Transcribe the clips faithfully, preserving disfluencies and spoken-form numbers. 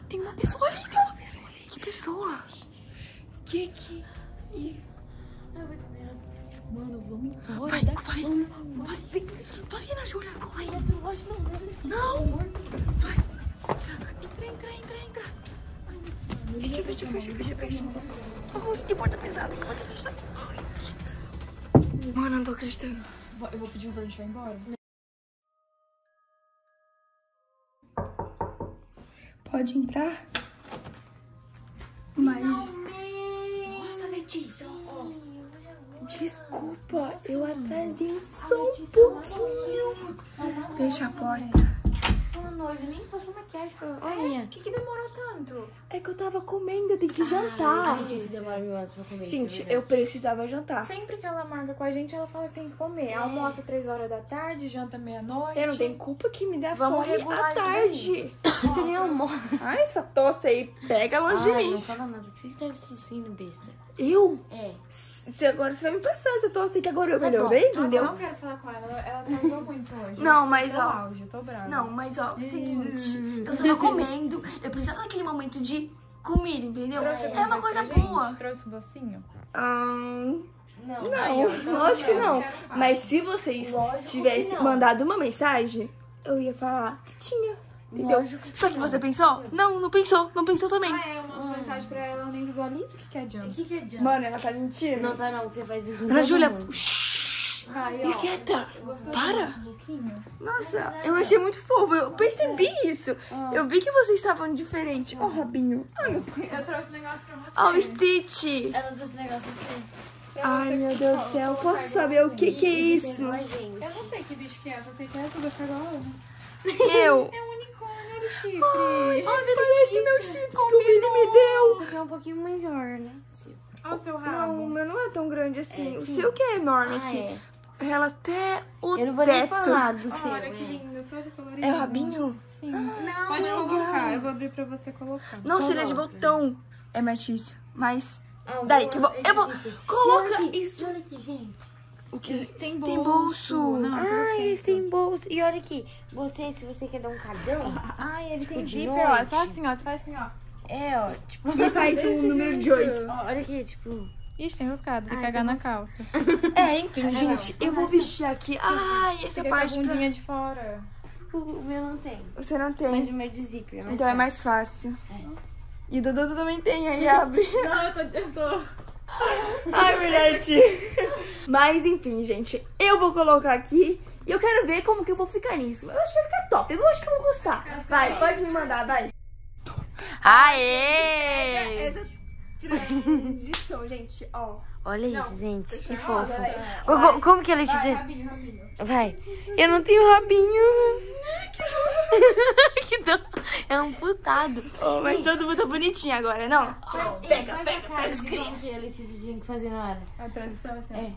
Tem uma pessoa ali, tem uma pessoa ali. Que pessoa? Que que... Ih. Ai, vai ter medo. Mano, vamos embora. Vai, daqui. vai, Vamos, vai. Vem. Vai, Ana Júlia, corre. Não, não, não. Não. Vai. Entra, entra, entra, entra. Ai, meu Deus. Fecha, fecha, fecha, fecha, fecha. Ai, que porta pesada, que porta pesada. Ai. Mano, não tô acreditando. Eu vou pedir um pra gente vai embora. Pode entrar? Mas... Nossa, Letícia. Desculpa, eu atrasei só um pouquinho. Deixa a porta. Uma noiva, nem passou maquiagem pra... Olha. O que que demorou tanto? É que eu tava comendo, eu tenho que jantar. Gente, isso demora mil horas pra comer. Gente, eu precisava jantar. Sempre que ela marca com a gente, ela fala que tem que comer. Almoça três horas da tarde, janta meia-noite. Eu não tenho culpa que me dá Vamos fome regular à isso tarde. Você nem almoça. Ai, essa tosse aí pega longe de Ai, mim. não fala nada. Você que tá tossindo, besta. Eu? É. Se agora você vai me passar essa tosse que agora eu Tá melhorei, Nossa, eu entendeu? não quero falar com ela. Ela ela atrasou muito hoje. Não, Eu mas, tô ó, auge, eu tô brava. Não, mas ó, o seguinte, eu tava comendo, eu precisava daquele momento de comida, entendeu? Trouxe É alguma uma coisa pra gente? boa. Trouxe um docinho? Ahn, Não. não, Aí, ó, então lógico que não, não. eu quero falar. Mas se vocês Lógico tivessem que não. mandado uma mensagem, eu ia falar que tinha, entendeu? Lógico que Só que não. você pensou? Não, não pensou, não pensou também. Ah, é, eu mando mensagem pra ela, ela nem visualiza. O que que O adianta? que que adianta? Mano, ela tá mentindo. Não tá não, você faz isso com Ana todo Júlia, mundo. Vai, fica ó. quieta. Gostou Para. desse lookinho? Nossa, eu achei muito fofo, eu percebi isso. Eu vi que vocês estavam diferentes. Ó, o rabinho. Ai, meu pai. Eu trouxe um negócio pra você. Ó, o Stitch. Ela trouxe negócio assim. Eu Ai, não sei meu que- Deus ó, do céu, vou colocar posso saber o que que é Tem isso? mais gente. Eu não sei que bicho que é, só sei que é tudo agora. Eu. É um unicórnio, olha o chifre. Ai, parece meu chip que o Vini me deu. Isso aqui é um pouquinho maior, né? Olha o seu Não, rabo. o meu não é tão grande assim. É, O sim. seu que é enorme Ah, aqui. é. Ela até o Eu não vou nem teto. falar do seu, Olha que né? lindo, todo colorido. É o rabinho? Sim. Não, Pode legal. colocar, eu vou abrir pra você colocar. Nossa, ele é de Coloca. botão. É mais difícil. Mas, Ah, daí vou- que eu vou... Eu vou... esse aqui. Coloca E olha aqui, isso. e olha aqui, gente. O quê? Tem bolso. Tem bolso. Não, Ah, perfeito. eles têm bolso. E olha aqui, você, se você quer dar um cardão, Ai, ele tem de zíper, ó. noite. Só assim, ó. Você faz assim, ó. é, ó, tipo... Ele faz um número dois. ó, olha aqui, tipo... Ixi, tem riscado. Tem que Ai, cagar então na calça. É, enfim, gente, eu vou vestir aqui. Ai, essa Fica com a parte pra... bundinha de fora. O, o meu não tem. Você não Mas tem. o meu de zíper. Então é mais fácil. E o Dudu também tem, aí abre. Não, eu tô... Eu tô... Ai, verdade. Mas enfim, gente, eu vou colocar aqui e eu quero ver como que eu vou ficar nisso. Eu acho que vai ficar top, eu acho que eu vou gostar. Vai, pode me mandar, vai. Aê! Essa transição, gente, ó. Olha Não, isso, gente, que fechou? fofo. Vai. Ô, co- Como que ela Vai, disse? rabinho, rabinho. Vai. Eu não tenho rabinho. Que dó. É um putado. Oh, mas todo mundo tá bonitinho agora, não? Pega, pega, pega. Como que a Letícia tinha que fazer na hora? A transição assim, ó. É.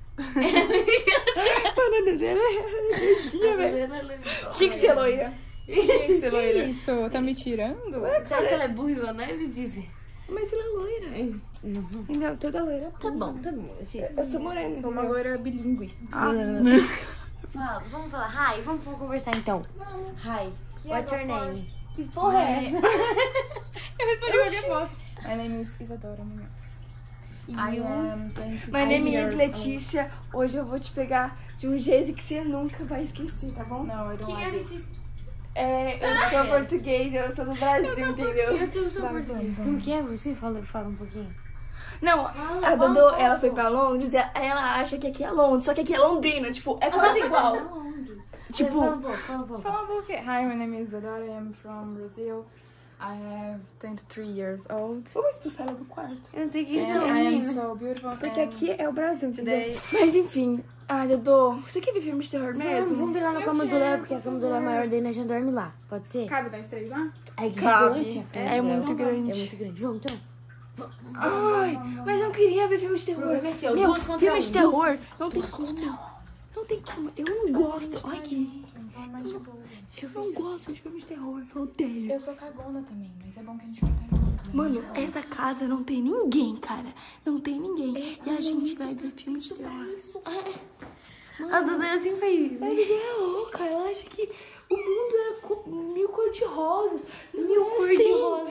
O nome dela é bonitinha, velho. Tinha que ser loira. Tinha que ser loira. Isso, tá me tirando? Será que ela é burra, né, Letícia? Mas ela é loira. Não. Entendeu? Toda loira. Tá bom, tá bom. Gente. Eu sou morena. Sou uma loira bilíngue. Ah. Fala, vamos falar. Hi, vamos conversar então. Hi, what's your of name? course. Que porra é essa? Eu respondi qualquer coisa. My name is Isadora Munhoz. I am twenty My name is years Letícia. Hoje eu vou te pegar de um jeito que você nunca vai esquecer, tá bom? old. No, I don't Quem é like this. Letícia? É, eu sou português, eu sou do Brasil, entendeu? Eu tenho sou Vai, português. vamos. Como que é? Você fala, fala um pouquinho. Não, a fala Dodô, um ela foi pouco. pra Londres e ela acha que aqui é Londres, só que aqui é Londrina, tipo, é quase igual. Fala Tipo, um pouco, fala um pouco. Fala um pouco. Hi, my name is Isadora. I am from Brazil. I have twenty-three years old. vamos expulsar ela do quarto. Eu não sei o que é isso And não, I am menina. so beautiful. Porque and aqui é o Brasil, entendeu? Today- Mas enfim, ai, Dodô, você quer ver filme de terror Vamos, mesmo? vamos ver lá na Eu cama do quero, Léo, porque a por cama do Léo é favor. maior, daí nós já dorme lá. Pode ser? Cabe nós três lá? É Cabe. gigante a cama É do Léo. muito grande. É muito grande. Vamos então. Ai, mas eu queria ver filme de terror. problema é seu, Meu, duas contra filme um. de terror não tem como. Não tem como. Eu não gosto. Ai, que... Então, mais de boa. Eu não gosto de filme de terror. Eu odeio. Eu sou cagona também, mas é bom que a gente não tá junto. Mano, essa casa não tem ninguém, cara. Não tem ninguém. E a gente vai ver filme de terror. A Duda assim fez. A ninguém é louca. Ela acha que o mundo é co- mil cor de rosas. Mil cor de rosa.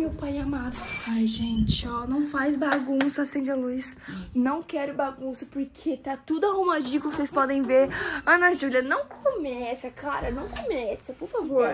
meu pai amado. Ai, gente, ó, não faz bagunça, acende a luz. Não quero bagunça, porque tá tudo arrumadinho, como vocês podem ver. Ana Júlia, não começa, cara, não começa, por favor.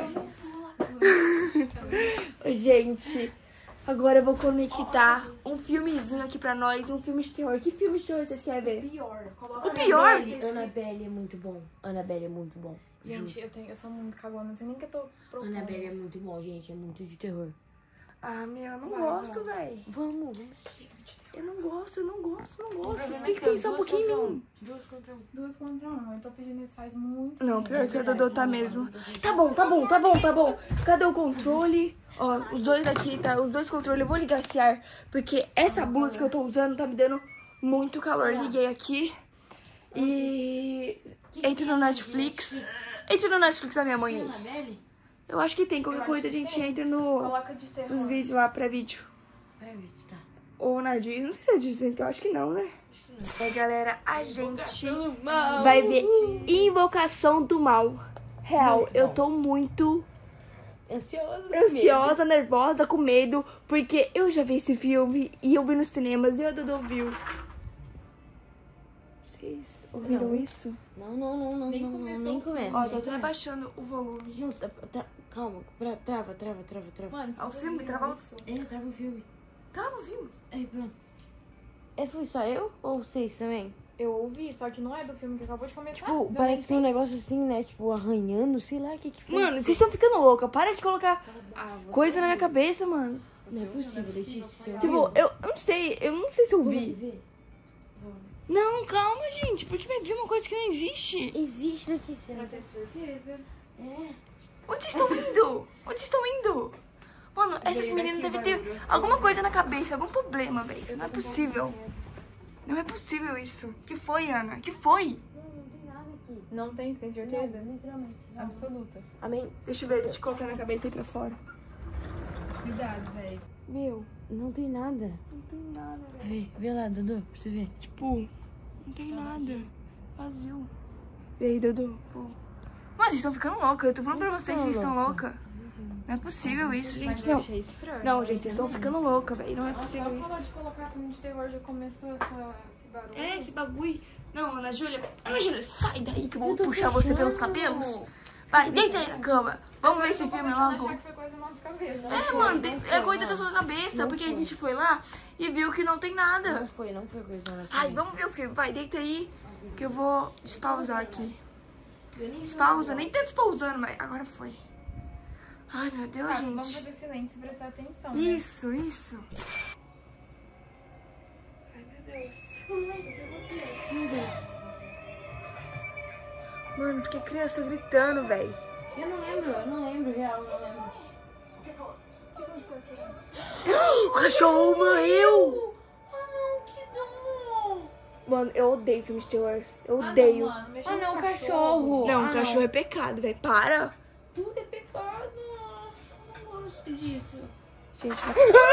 Gente, agora eu vou conectar um filmezinho aqui pra nós, um filme de terror. Que filme de terror vocês querem ver? Pior. Coloca O pior? Annabelle é muito bom. Annabelle é muito bom. Gente, eu, tenho, eu sou muito cagona, não sei nem que eu tô procurando. Annabelle é muito bom, gente. É muito de terror. Ah, meu, eu não Vai, gosto, vai. véi. Vamos, vamos. Eu não gosto, eu não gosto, eu não gosto. Vocês problema têm é que seu, pensar um duas pouquinho em contra mim. Duas contra um. Duas contra um. Eu tô pedindo isso faz muito Não, tempo. pior que a Dodô tá mesmo. Tá bom, tá bom, tá bom, tá bom. Cadê o controle? Ó, os dois aqui, tá? Os dois controles. Eu vou ligar esse ar, porque essa blusa que eu tô usando tá me dando muito calor. Liguei aqui. E... Entre no Netflix. Entre no Netflix da minha mãe aí. Annabelle? Eu acho que tem. Eu Qualquer acho coisa a que gente tem. entra no... Coloca de terror. nos vídeos lá, pra vídeo. Peraí, tá. Ou na Disney. Não sei se é Disney, então eu acho que não, né? É, galera, a gente vai ver Invocação do Mal. Real, Muito eu bom. tô muito Ansiosa. ansiosa, nervosa, com medo, porque eu já vi esse filme e eu vi nos cinemas e a Dodô viu. Vocês ouviram Não. isso? Não, não, não, não, Nem não, não, começou nem o filme. começa. Ó, nem tô até começa. abaixando o volume. Não, tá, tá, calma. Pra, trava, trava, trava, trava. Mano, Ah, o vocês filme viram trava o- isso? É, trava o filme. Tá no filme? Aí, pronto. É, foi só eu ou vocês também? Eu ouvi, só que não é do filme que acabou de começar. Tipo, Eu parece nem que um negócio assim, né? Tipo, arranhando, sei lá o que que foi. Mano, vocês estão ficando louca. Para de colocar Ah, você- coisa na minha cabeça, mano. Não é possível, Letícia. Você Tipo, ouviu? eu, eu não sei, eu não sei se eu Vamos vi. ver? Não, calma, gente, porque vai vir uma coisa que não existe. Existe, Letícia. Pra ter certeza. É. Onde estão indo? Onde estão indo? Mano, essas Veio meninas aqui, devem ter barulho, assim. alguma coisa na cabeça, algum problema, velho. Eu Não é tô com um pouco possível. de medo. Não é possível isso. Que foi, Ana? Que foi? Não, não tem nada aqui. Não tem, tem certeza? Não, literalmente. Não. Absoluta. Amém? Deixa eu ver, deixa eu colocar na cabeça aí pra fora. Cuidado, velho. Meu, Não tem nada. não tem nada, velho. Vê, vê lá, Dudu, pra você ver. Tipo, não tem nada. Vazio. E aí, Dudu? Pô. Mano, vocês estão ficando loucas. Eu tô falando pra vocês que vocês estão loucas. Não é possível isso, Mas gente. eu Não. achei estranho. Não, gente, vocês estão ficando loucas, velho. Não é Nossa, possível só isso. falar de colocar filme de terror já começou essa, esse barulho. É, esse bagulho. Não, Ana Júlia. Ana Júlia, sai daí que eu vou Eu tô puxar você pelos fechando. cabelos. Vai, deita aí na cama. Vamos ver esse Eu tô filme começando a logo. achar que foi coisa na nossa cabeça. É, mano, de- é coisa da sua cabeça, Não porque a foi. gente foi lá e viu que não tem nada. Não foi, não foi coisa na nossa Ai, cabeça. vamos ver o filme. Vai, deita aí que eu vou despausar aqui. Despausa, nem tá despausando, mas agora foi. Ai, meu Deus, Tá, vamos gente. fazer silêncio e prestar atenção, né? Isso, isso. Ai, meu Deus. Meu Deus. Mano, porque criança gritando, velho. Eu não lembro, eu não lembro, real, eu não lembro. O cachorro morreu! Ah, não, que dó. Mano, eu odeio filmes de terror. Eu Ah, odeio. não, mano, mexer Ah, no não, cachorro. Não, Ah, cachorro é pecado, velho. Para. Tudo é pecado. Eu não gosto disso. Gente, não...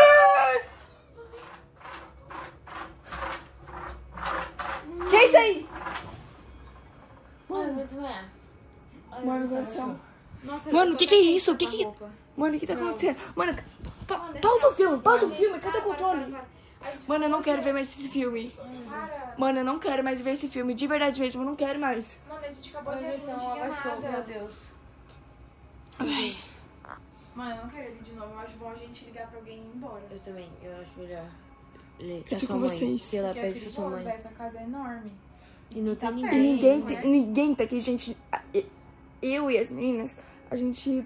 Quem tá aí? Mano, eu vou desmaiar. Ai, Mano, meu coração. Nossa, Mano, eu o tô que que é bem isso? O que com que- essa roupa. Mano, o que tá Não. acontecendo? Mano, pa- Mano, pausa o filme, pausa o Para, filme. Cadê o para, controle? para, para. A gente Mano, eu não pode- quero ver mais esse filme. Para. Mano, eu não quero mais ver esse filme. De verdade mesmo, eu não quero mais. Mano, a gente acabou de Olha ver, só, não tinha abaixou, meu nada. Deus. Ai. Mano, eu não quero ele de novo. Eu acho bom a gente ligar pra alguém e ir embora. Eu também, eu acho melhor. Ler Eu tô com vocês. Se ela Porque é pede pra sua perigoso, mãe. velho. Essa casa é enorme. E não tá tem perto. E ninguém. ninguém, né? tem, ninguém tá aqui, gente. Eu e as meninas, a gente.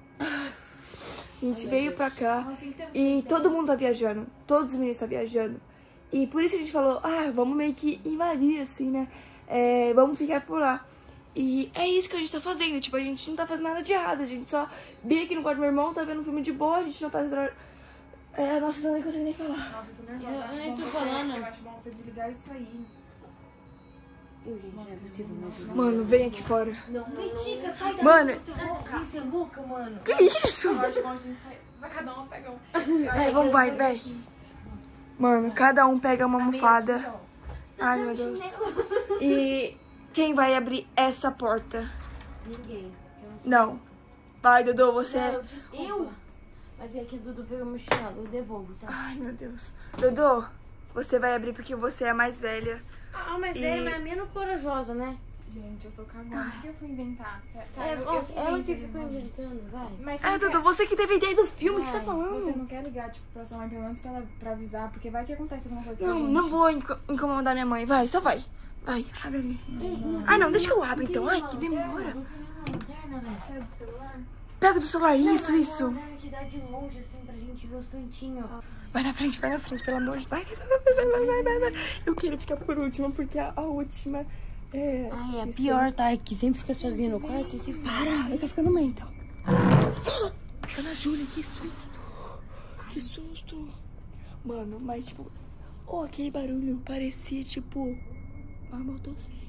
A gente Ai, meu veio Deus. pra cá Nossa, tem que ter um e certeza. todo mundo tá viajando. Todos os meninos tá viajando. E por isso a gente falou, ah, vamos meio que invadir, assim, né? É, vamos ficar por lá. E é isso que a gente tá fazendo. Tipo, a gente não tá fazendo nada de errado. A gente só veio aqui no quarto do meu irmão, tá vendo um filme de boa, a gente não tá. É, nossa, eu nem consigo nem falar. Nossa, eu tô nervosa. Eu- Eu, acho eu nem bom tô você- falando. Eu acho bom você desligar isso aí. Eu, gente, não é possível mesmo. Mano, vem aqui fora. Não, não, Letícia, sai daí. Mano, Você é louca? Você é louca, mano? que isso? Eu acho bom a gente sair. Vai cada um pegar um. É, vamos, vai, vai. Mano, cada um pega uma almofada. Ai, meu Deus. E quem vai abrir essa porta? Ninguém. Eu não Não. Vai, Dodô, você. Não, desculpa. Eu? Mas é que o Dudu pegou meu chinelo, eu devolvo, tá? Ai, meu Deus. Dodô, você vai abrir porque você é a mais velha. Ah, mas E- velho, mas é menos corajosa, né? Gente, eu sou cagona. O que eu fui inventar? Tá, É, eu- eu nossa, ela que inventei, ficou imagina. inventando, vai. Mas você É, não Dodô, quer- você que teve a ideia do filme, o que você tá Vai, falando? Você não quer ligar, tipo, pra sua mãe, pelo menos pra, ela, pra avisar, porque vai que acontece alguma coisa com a Não, gente. não vou inco- incomodar minha mãe. Vai, só vai. Vai, abre ali. Ah, não, deixa que eu abro então. Ai, que demora. Não tem uma lanterna, né? Sai do celular? Pega do celular, isso, isso. Uma lanterna que dá de longe, assim, pra gente ver os cantinhos. Vai na frente, vai na frente, pelo amor de Deus. Vai, vai, vai, vai, vai, vai, vai, vai. Eu quero ficar por último, porque a, a última é... Ai, é isso. pior, tá? É que sempre fica sozinha no quarto e se Para, eu quero ficar no meio, então. Ana Júlia, que susto. Que susto. Mano, mas tipo... Oh, aquele barulho parecia, tipo... Uma motosserra.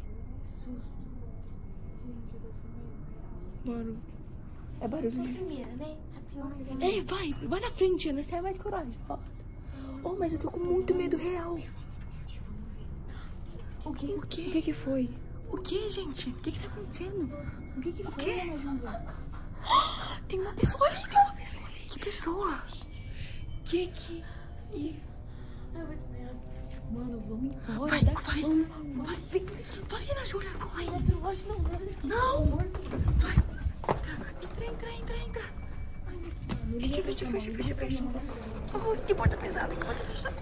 Mano, é barulho de... primeira, né? A pior. É, vai, vai na frente, Ana, você é mais corajosa. Oh, mas eu tô com muito medo real. O que? O que? O que que foi? O que, gente? O que que tá acontecendo? O que que foi, quê? Ana Júlia? Tem uma pessoa ali, tem uma pessoa ali. Que pessoa? Que que... que... Mano, vamos embora Vai, daqui. vai, Vamos- vai, vem, vai, Ana Júlia, corre. Não, Não, vai. Entra, entra, entra, entra. Ai, meu Deus. Fecha, fecha, fecha, fecha, fecha. Ai, que porta pesada, que porta pesada.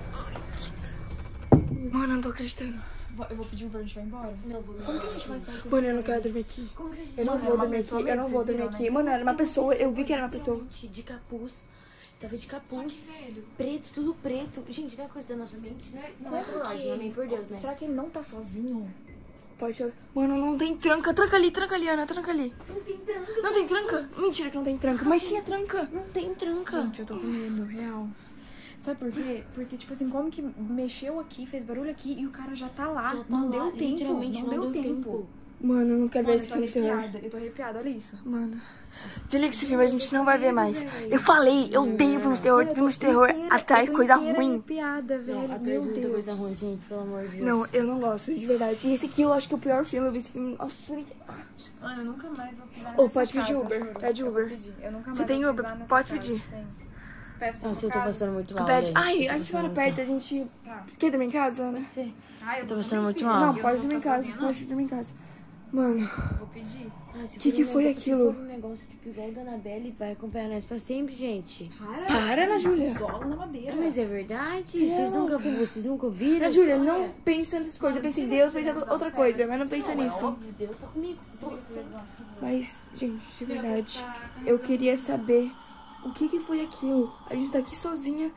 Ai. Mano, eu não tô acreditando. Vou- Eu vou pedir o Uber, a gente vai embora. não vou. Como que a gente vai sair com Mano, eu não quero dormir aqui. Como que a gente Eu não Mano, vou era uma dormir aqui, pessoa eu não mesmo, vou vocês dormir viram, aqui. Mano, era uma pessoa, eu vi que era uma pessoa. Gente, de capuz. Tava de capuz. velho. Preto, tudo preto. Gente, não é coisa da nossa mente, né? Não é trollagem, amém por Deus, né? Será que ele não tá sozinho? Pode ser. Mano, não tem tranca. Tranca ali, tranca ali, Ana, tranca ali. Não tem tranca. Não tem tranca? Mentira que não tem tranca, mas tinha tranca. Não tem tranca. Gente, eu tô com medo, real. Sabe por quê? Porque, tipo assim, como que mexeu aqui, fez barulho aqui e o cara já tá lá. Já tá não lá, deu tempo, literalmente não, deu, tempo. Mano, eu não quero ver Mano, esse eu tô filme de terror. arrepiada, eu tô arrepiada, olha isso. Mano, desliga esse filme, a gente não vai ver mais. Eu falei, eu odeio filmes de terror. Mano, eu tô Filmes de terror inteira- atrás eu tô coisa inteira ruim. arrepiada, velho. Não, atrás Meu muita Deus. coisa ruim, gente, pelo amor de Deus. Não, eu não gosto, de verdade. E esse aqui eu acho que é o pior filme. Eu vi esse filme. Nossa, Mano, eu nunca mais vou pisar Ô, nessa pode pedir casa, Uber, juro. pede Eu Uber. vou pedir. Eu nunca Você mais tem vou Uber? pisar nessa Pode casa. pedir. Tem. Peço pra Nossa, sua eu tô casa. passando muito mal. Pede. gente. Ai, Eu tô a gente mora passando perto, a muito gente. Tá. Quer dormir em casa, Ana? mal. Você- Ah, eu tô vou passando também, muito filho. mal. Não, Eu pode vou dormir em ficar casa. sozinha, não. Pode dormir em casa. Mano, Vou pedir. Ah, se Que for que um foi negócio- aquilo? Se for um negócio tipo igual da Annabelle, vai acompanhar nós pra sempre, gente. Para. para, Ana Júlia. Gola na madeira. Ah, mas é verdade? Vocês nunca, vocês nunca viram? Ana Júlia, Olha. não pensa nessas coisas. Pensa em Deus, pensa em outra coisa, mas não pensa Não, é nisso. óbvio, Deus tá comigo. Mas, gente, de verdade, eu queria saber o que que foi aquilo. A gente tá aqui sozinha.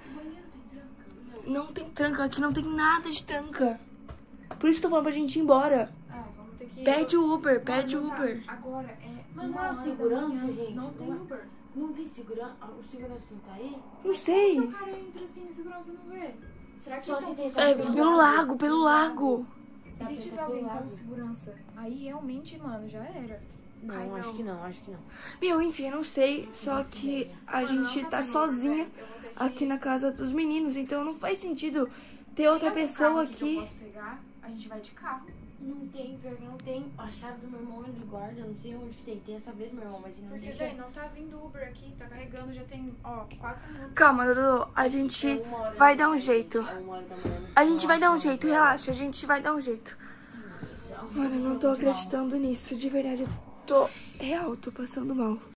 Não tem tranca aqui, não tem nada de tranca. Por isso que eu tô falando pra gente ir embora. Ah, vamos ter que... Pede o Uber, pede o Não tá. Uber. Agora é... Mas uma não é hora da segurança, manhã. gente? Não tem Não é- Uber. Não tem segurança? O segurança não tá aí? Não sei. O cara entra assim e segurança não vê. Será que Só então- se tem É, pelo lago, pelo lago. Dá E pra se tiver ir alguém pro com lago? segurança? Aí realmente, mano, já era. Não, Ai, acho não. que não, acho que não. Meu, enfim, eu não sei. Só que a gente tá sozinha aqui na casa dos meninos. Então não faz sentido ter outra pessoa Que eu aqui. posso pegar, a gente vai de carro. Não tem, pior que não tem. A chave do meu irmão ele guarda, não sei onde que tem. Tem essa vez do meu irmão, mas ele não Porque, deixa. velho, não tá vindo Uber aqui, tá carregando, já tem, ó, quatro minutos. Calma, Dudu. A gente É uma hora vai da dar um manhã, jeito. é uma hora da manhã. A gente vai dar um jeito, relaxa. A gente vai dar um jeito. Mano, eu não tô acreditando nisso. De verdade, eu tô real, tô passando mal.